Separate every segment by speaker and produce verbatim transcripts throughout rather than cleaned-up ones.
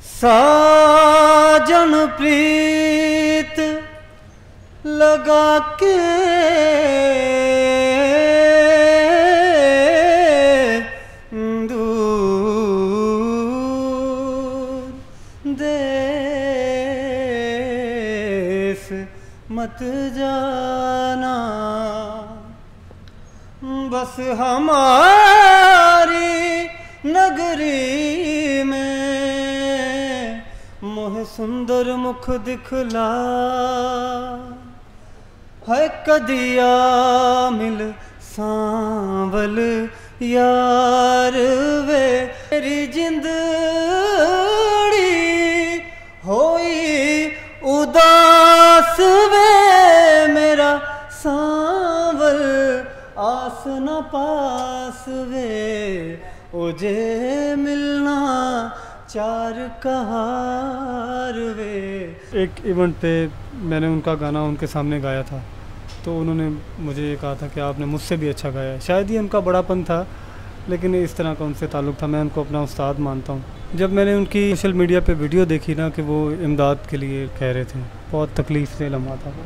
Speaker 1: साजन प्रीत लगा के दूर देश मत जाना, बस हमारी नगरी में मोह सुंदर मुख दिखला है, कदिया मिल सांवल यार वे, मेरी जिंदड़ी होई उदास वे, मेरा सांवल आस न पास वे, ओजे मिलना चार कहार वे। एक इवेंट पे मैंने उनका गाना उनके सामने गाया था, तो उन्होंने मुझे ये कहा था कि आपने मुझसे भी अच्छा गाया। शायद ये उनका बड़ापन था, लेकिन इस तरह का उनसे ताल्लुक़ था। मैं उनको अपना उस्ताद मानता हूँ। जब मैंने उनकी सोशल मीडिया पे वीडियो देखी ना कि वो इमदाद के लिए कह रहे थे, बहुत तकलीफ़ से लम्हा था।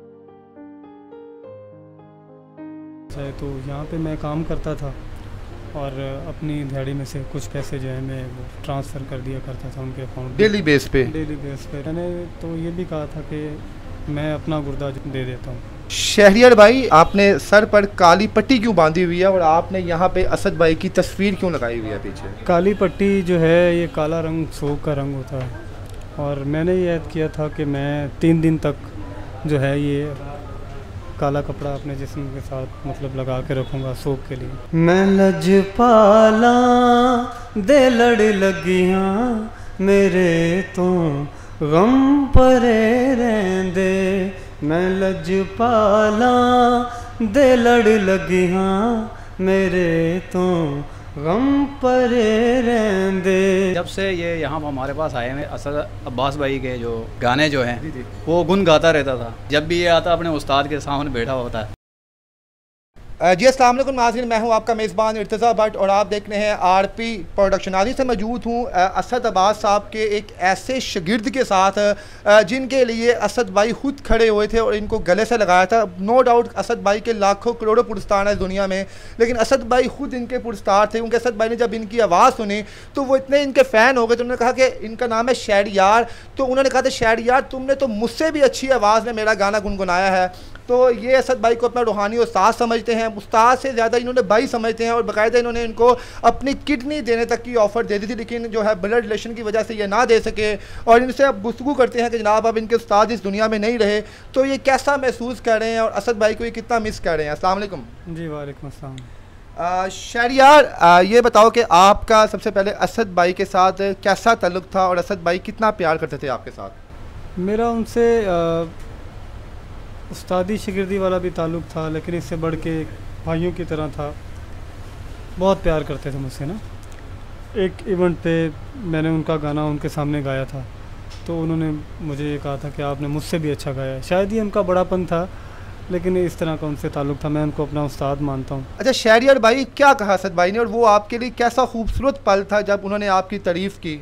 Speaker 1: तो यहाँ पे मैं काम करता था और अपनी दिहाड़ी में से कुछ पैसे जो है मैं वो ट्रांसफ़र कर दिया करता था उनके अकाउंट, डेली बेस पे डेली बेस पे मैंने तो ये भी कहा था कि मैं अपना गुर्दा दे देता हूँ।
Speaker 2: शहरियार भाई, आपने सर पर काली पट्टी क्यों बांधी हुई है और आपने यहाँ पे असद भाई की तस्वीर क्यों लगाई हुई है पीछे?
Speaker 1: काली पट्टी जो है ये काला रंग सोग का रंग होता है, और मैंने ये ऐद किया था कि मैं तीन दिन तक जो है ये काला कपड़ा अपने जिस्म के साथ मतलब लगा के रखूँगा सोग के लिए। मैं लजपाला दे लड़ लगियाँ मेरे तो गम परे रहंदे, मैं लजपाला दे लड़ लगियाँ मेरे तो गम परे रहंदे।
Speaker 3: जब से ये यहाँ हमारे पास आए हैं, असद अब्बास भाई के जो गाने जो हैं वो गुन गाता रहता था। जब भी ये आता अपने उस्ताद के सामने बैठा होता है।
Speaker 2: जी अस्सलाम वालेकुम नाज़रीन, मैं हूं आपका मेज़बान इर्तिज़ा भट्ट और आप देख रहे हैं आरपी प्रोडक्शन। आज से मौजूद हूं असद अब्बास साहब के एक ऐसे शागिर्द के साथ जिनके लिए असद भाई खुद खड़े हुए थे और इनको गले से लगाया था। नो डाउट असद भाई के लाखों करोड़ों पुरस्कार है इस दुनिया में, लेकिन असद भाई खुद इनके पुरस्कार थे। क्योंकि असद भाई ने जब इनकी आवाज़ सुनी तो वो इतने इनके फ़ैन हो गए, तो उन्होंने कहा कि इनका नाम है शहरियार, तो उन्होंने कहा था शहरियार तुमने तो मुझसे भी अच्छी आवाज़ में मेरा गाना गुनगुनाया है। तो ये असद भाई को अपना रूहानी उस्ताद समझते हैं, उस्ताद से ज़्यादा इन्होंने भाई समझते हैं, और बाकायदा इन्होंने इनको अपनी किडनी देने तक की ऑफ़र दे दी थी, लेकिन जो है ब्लड रिलेशन की वजह से ये ना दे सके। और इनसे अब गुफ्तगू करते हैं कि जनाब अब इनके उस्ताद इस दुनिया में नहीं रहे, तो ये कैसा महसूस कर रहे हैं और असद भाई को ये कितना मिस कर रहे हैं। अस्सलाम वालेकुम।
Speaker 1: जी वालेकुम अस्सलाम।
Speaker 2: शहरियार, ये बताओ कि आपका सबसे पहले असद भाई के साथ कैसा ताल्लुक़ था और असद भाई कितना प्यार करते थे आपके साथ?
Speaker 1: मेरा उनसे उस्तादी शिगिर्दी वाला भी ताल्लुक़ था, लेकिन इससे बढ़ के भाइयों की तरह था। बहुत प्यार करते थे मुझसे ना। एक इवेंट पे मैंने उनका गाना उनके सामने गाया था, तो उन्होंने मुझे ये कहा था कि आपने मुझसे भी अच्छा गाया। शायद ये उनका बड़ापन था, लेकिन इस तरह का उनसे ताल्लुक़ था। मैं उनको अपना उस्ताद मानता हूँ।
Speaker 2: अच्छा शहरियार भाई, क्या कहा असद भाई ने और वो आपके लिए कैसा खूबसूरत पल था जब उन्होंने आपकी तारीफ़ की?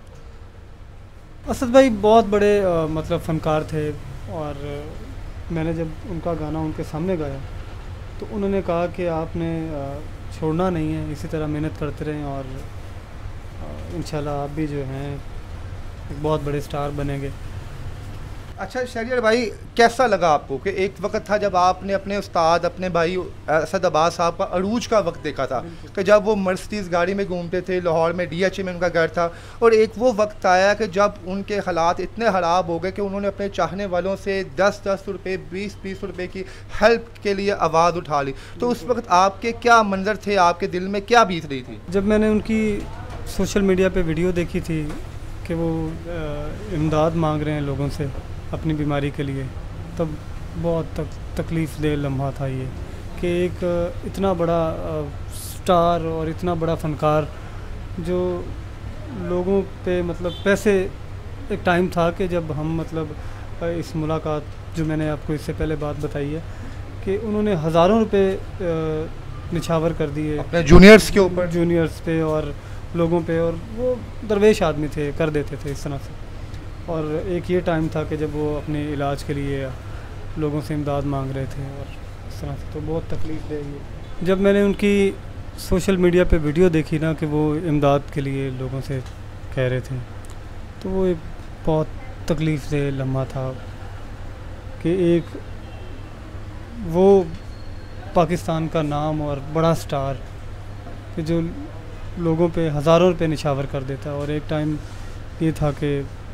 Speaker 1: असद भाई बहुत बड़े आ, मतलब फ़नकार थे, और मैंने जब उनका गाना उनके सामने गाया तो उन्होंने कहा कि आपने छोड़ना नहीं है, इसी तरह मेहनत करते रहें और इंशाल्लाह आप भी जो हैं एक बहुत बड़े स्टार बनेंगे।
Speaker 2: अच्छा शहरियार भाई, कैसा लगा आपको कि एक वक्त था जब आपने अपने उस्ताद अपने भाई असद अब्बास साहब का अरूज का वक्त देखा था कि जब वो मर्सिडीज़ गाड़ी में घूमते थे, लाहौर में डी एच ए में उनका घर था, और एक वो वक्त आया कि जब उनके हालात इतने ख़राब हो गए कि उन्होंने अपने चाहने वालों से दस दस रुपये बीस बीस रुपये की हेल्प के लिए आवाज़ उठा ली। तो उस वक्त आपके क्या मंजर थे, आपके दिल में क्या बीत रही थी?
Speaker 1: जब मैंने उनकी सोशल मीडिया पर वीडियो देखी थी कि वो इमदाद मांग रहे हैं लोगों से अपनी बीमारी के लिए, तब बहुत तक तकलीफ़ दे लम्हा था ये कि एक इतना बड़ा स्टार और इतना बड़ा फ़नकार जो लोगों पे मतलब पैसे, एक टाइम था कि जब हम मतलब इस मुलाकात जो मैंने आपको इससे पहले बात बताई है कि उन्होंने हज़ारों रुपए निछावर कर दिए
Speaker 2: अपने जूनियर्स के ऊपर
Speaker 1: जूनियर्स पे, और लोगों पे, और वो दरवेश आदमी थे, कर देते थे इस तरह से। और एक ये टाइम था कि जब वो अपने इलाज के लिए लोगों से इमदाद मांग रहे थे और इस तरह से, तो बहुत तकलीफ़ दे ये। जब मैंने उनकी सोशल मीडिया पे वीडियो देखी ना कि वो इमदाद के लिए लोगों से कह रहे थे, तो वो एक बहुत तकलीफ़ दे लम्हा था कि एक वो पाकिस्तान का नाम और बड़ा स्टार कि जो लोगों पे हज़ारों रुपये निछावर कर देता, और एक टाइम ये था कि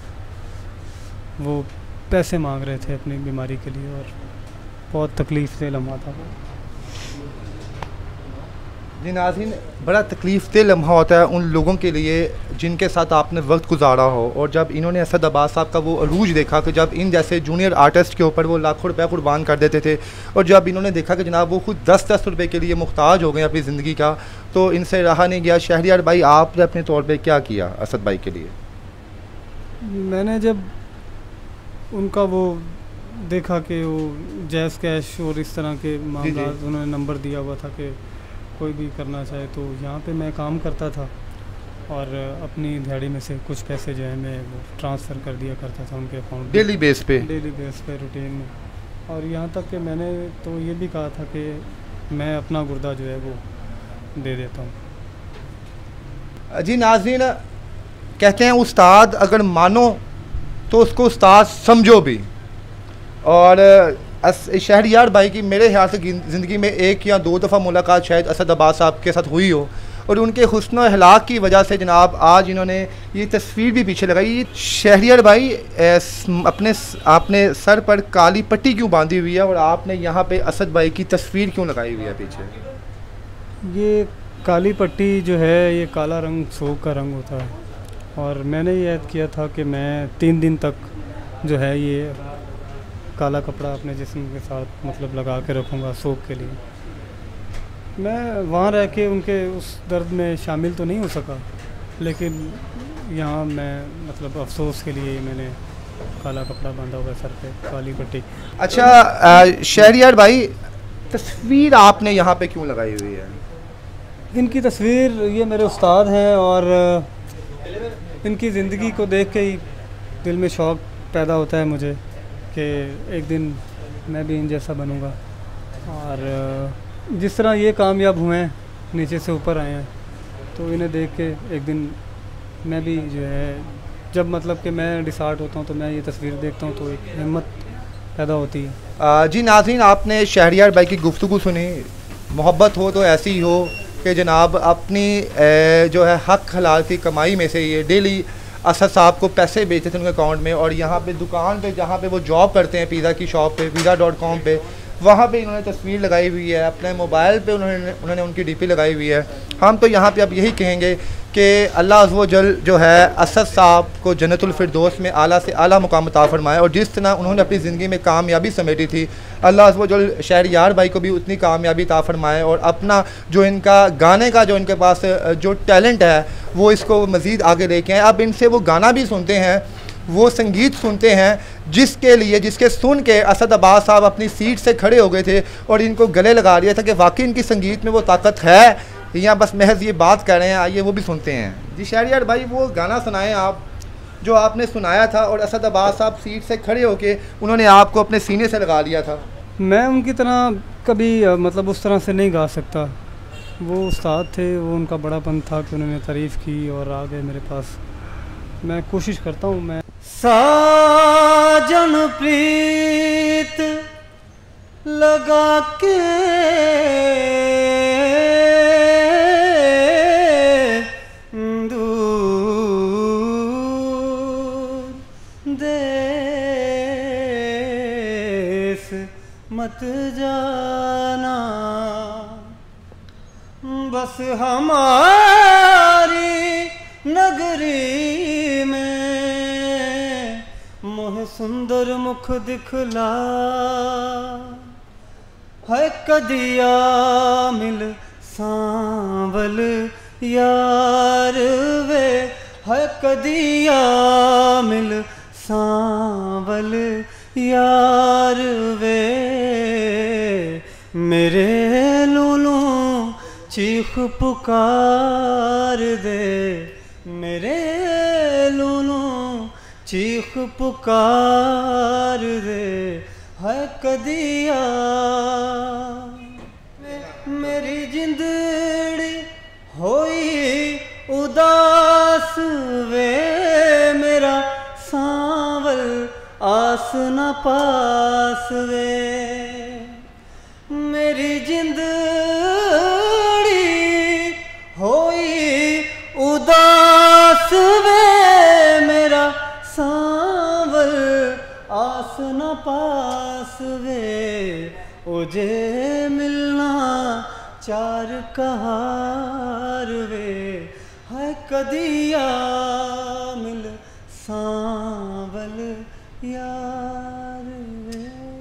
Speaker 1: वो पैसे मांग रहे थे अपनी बीमारी के लिए, और बहुत तकलीफ़ से लम्हा था वो।
Speaker 2: जी नाज़रीन, बड़ा तकलीफ़ दे लम्हा होता है उन लोगों के लिए जिनके साथ आपने वक्त गुजारा हो। और जब इन्होंने असद अब्बास साहब का वो अरूज देखा कि जब इन जैसे जूनियर आर्टिस्ट के ऊपर वो लाखों रुपए कुर्बान कर देते थे, और जब इन्होंने देखा कि जनाब वो खुद दस दस रुपये के लिए मुख्ताज हो गए अपनी ज़िंदगी का, तो इनसे रहा नहीं गया। शहरियार भाई, आपने अपने तौर पर क्या किया असद भाई के लिए?
Speaker 1: मैंने जब उनका वो देखा कि वो जैज़ कैश और इस तरह के मामला, उन्होंने नंबर दिया हुआ था कि कोई भी करना चाहे, तो यहाँ पे मैं काम करता था और अपनी दिहाड़ी में से कुछ पैसे जो है मैं वो ट्रांसफ़र कर दिया करता था उनके अकाउंट,
Speaker 2: डेली बेस पे
Speaker 1: डेली बेस पे रूटीन में। और यहाँ तक कि मैंने तो ये भी कहा था कि मैं अपना गुर्दा जो है वो दे देता हूँ।
Speaker 2: जी नाज़रीन, कहते हैं उस्ताद अगर मानो तो उसको उस्ताद समझो भी। और शहरियार भाई की मेरे ख्याल से ज़िंदगी में एक या दो दफ़ा मुलाकात शायद असद अब्बास साहब के साथ हुई हो, और उनके हुस्न और अखलाक की वजह से जनाब आज इन्होंने ये तस्वीर भी पीछे लगाई। शहरियार भाई, अपने आपने सर पर काली पट्टी क्यों बांधी हुई है, और आपने यहाँ पे असद भाई की तस्वीर क्यों लगाई हुई है पीछे?
Speaker 1: ये काली पट्टी जो है, ये काला रंग शौक का रंग होता है, और मैंने ये ऐद किया था कि मैं तीन दिन तक जो है ये काला कपड़ा अपने जिस्म के साथ मतलब लगा के रखूँगा शौक के लिए। मैं वहाँ रह के उनके उस दर्द में शामिल तो नहीं हो सका, लेकिन यहाँ मैं मतलब अफसोस के लिए मैंने काला कपड़ा बांधा हुआ सर पे, काली पट्टी।
Speaker 2: अच्छा शहरियार भाई, तस्वीर आपने यहाँ पे क्यों लगाई हुई है?
Speaker 1: इनकी तस्वीर, ये मेरे उस्ताद हैं, और इनकी ज़िंदगी को देख के ही दिल में शौक़ पैदा होता है मुझे कि एक दिन मैं भी इन जैसा बनूंगा। और जिस तरह ये कामयाब हुए हैं, नीचे से ऊपर आए हैं, तो इन्हें देख के एक दिन मैं भी जो है, जब मतलब कि मैं डिसार्ट होता हूँ तो मैं ये तस्वीर देखता हूँ तो एक हिम्मत पैदा होती है।
Speaker 2: आ, जी नाज़रीन, आपने शहरियार भाई की गुफ्तगू सुनी। मोहब्बत हो तो ऐसी ही हो कि जनाब अपनी ए, जो है हक हलाल की कमाई में से ये डेली असद साहब को पैसे भेजते थे उनके अकाउंट में, और यहाँ पे दुकान पे जहाँ पे वो जॉब करते हैं पिज़्ज़ा की शॉप पे, पिज़्ज़ा डॉट कॉम पे, वहाँ पे इन्होंने तस्वीर लगाई हुई है। अपने मोबाइल पे उन्होंने उन्होंने उनकी डीपी लगाई हुई है। हम तो यहाँ पे अब यही कहेंगे कि अल्लाह अज़्ज़ व जल जो है असद साहब को जन्नतुल फिरदौस में आला से आला मुकाम अता फरमाए, और जिस तरह उन्होंने अपनी ज़िंदगी में कामयाबी समेटी थी, अल्लाह अज़्ज़ व जल शहरियार भाई को भी उतनी कामयाबी अता फरमाए, और अपना जो इनका गाने का जो इनके पास जो टैलेंट है वो इसको मज़ीद आगे लेके आए। अब इनसे वो गाना भी सुनते हैं, वो संगीत सुनते हैं, जिसके लिए जिसके सुन के असद अब्बास साहब अपनी सीट से खड़े हो गए थे और इनको गले लगा लिया था कि वाकई इनकी संगीत में वो ताकत है या बस महज ये बात कर रहे हैं। आइए वो भी सुनते हैं। जी शहरियार भाई, वो गाना सुनाएं आप जो आपने सुनाया था, और असद अब्बास साहब सीट से खड़े होके उन्होंने आपको अपने सीने से लगा लिया था।
Speaker 1: मैं उनकी तरह कभी मतलब उस तरह से नहीं गा सकता। वो उस्ताद थे, वो उनका बड़ापन था कि उन्होंने तारीफ़ की और आ गए मेरे पास। मैं कोशिश करता हूँ। मैं साजन प्रीत लगा के देश मत जाना, बस हमारी नगरी में मोह सुंदर मुख दिखला, है कदिया मिल सांवल यार वे, है कदिया मिल सांवल यार वे, मेरे लूलू चीख पुकार दे मेरे लूलू, चीख पुकार दे है कदिया। मेरी जिंदड़ी होई उदास वे मेरा सांवल आस न पास वे। मेरी जिंदड़ी होई उदास वे मेरा सांवल आस न पास वे। ओजे मिलना चार कहार वे है कदिया मिल सांवल यार वे।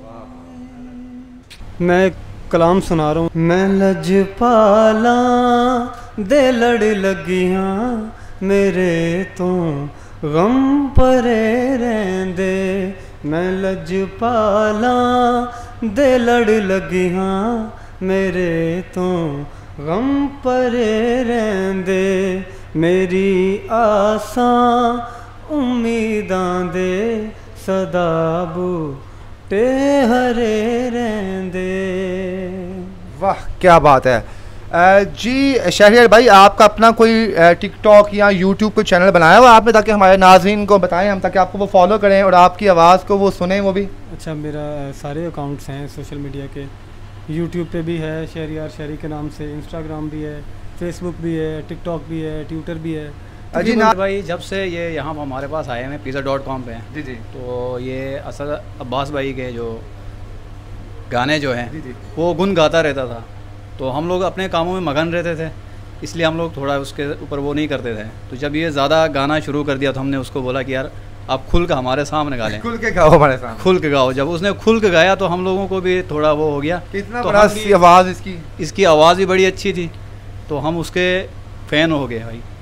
Speaker 1: मैं कलाम सुना रहा हूँ। मैं लजपाला दे लड़ लगियां मेरे तो गम परे रहंदे। मैं लजपाला दे लड़ लगियां मेरे तो गम परे रहंदे। मेरी आसां उम्मीदां दे सदा बूटे हरे रहंदे।
Speaker 2: वाह क्या बात है। अ, जी शहरियार भाई, आपका अपना कोई टिकटॉक या यूट्यूब पे चैनल बनाया हुआ आपने, ताकि हमारे नाज़रीन को बताएं हम, ताकि आपको वो फॉलो करें और आपकी आवाज़ को वो सुने वो भी?
Speaker 1: अच्छा, मेरा सारे अकाउंट्स हैं सोशल मीडिया के। यूट्यूब पे भी है शहरियार शहरी के नाम से, इंस्टाग्राम भी है, फेसबुक भी है, टिकटॉक भी है, ट्विटर भी है।
Speaker 2: जी ना
Speaker 3: भाई, जब से ये यहाँ हमारे पास आए हैं पिज़्ज़ा डॉट कॉम पे
Speaker 2: जी जी,
Speaker 3: तो ये असल अब्बास भाई के जो गाने जो हैं
Speaker 2: जी जी,
Speaker 3: वो गुन गाता रहता था। तो हम लोग अपने कामों में मगन रहते थे, इसलिए हम लोग थोड़ा उसके ऊपर वो नहीं करते थे। तो जब ये ज़्यादा गाना शुरू कर दिया तो हमने उसको बोला कि यार आप खुल कर हमारे सामने गा लें,
Speaker 2: खुल के गाओ हमारे सामने,
Speaker 3: खुल के गाओ। जब उसने खुल के गाया तो हम लोगों को भी थोड़ा वो हो गया।
Speaker 2: कितना
Speaker 3: तो
Speaker 2: बड़ा
Speaker 3: हम भी-
Speaker 2: आवाज़ इसकी,
Speaker 3: इसकी आवाज़ भी बड़ी अच्छी थी, तो हम उसके फ़ैन हो गए भाई।